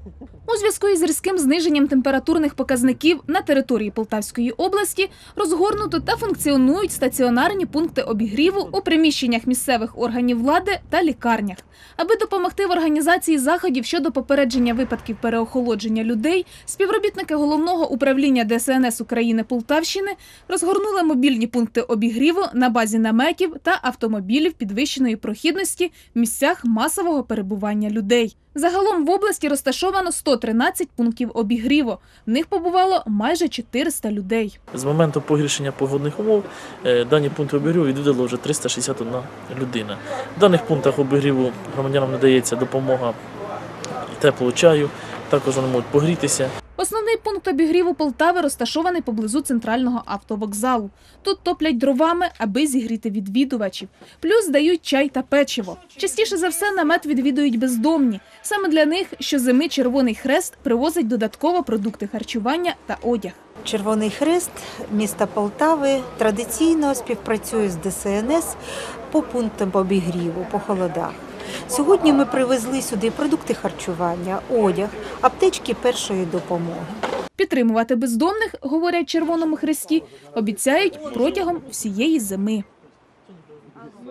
У зв'язку із різким зниженням температурних показників на території Полтавської області розгорнуто та функціонують стаціонарні пункти обігріву у приміщеннях місцевих органів влади та лікарнях. Аби допомогти в організації заходів щодо попередження випадків переохолодження людей, співробітники Головного управління ДСНС України Полтавщини розгорнули мобільні пункти обігріву на базі наметів та автомобілів підвищеної прохідності в місцях масового перебування людей. Загалом в області розташовано 113 пунктів обігріву. В них побувало майже 400 людей. З моменту погіршення погодних умов дані пункти обігріву відвідало вже 361 людина. В даних пунктах обігріву громадянам надається допомога теплого чаю, також вони можуть погрітися. Основний пункт обігріву Полтави розташований поблизу центрального автовокзалу. Тут топлять дровами, аби зігріти відвідувачів. Плюс дають чай та печиво. Частіше за все намет відвідують бездомні. Саме для них щозими Червоний Хрест привозить додатково продукти харчування та одяг. Червоний Хрест міста Полтави традиційно співпрацює з ДСНС по пунктам обігріву, по холодах. Сьогодні ми привезли сюди продукти харчування, одяг, аптечки першої допомоги. Підтримувати бездомних, говорять Червоному Хресті, обіцяють протягом всієї зими.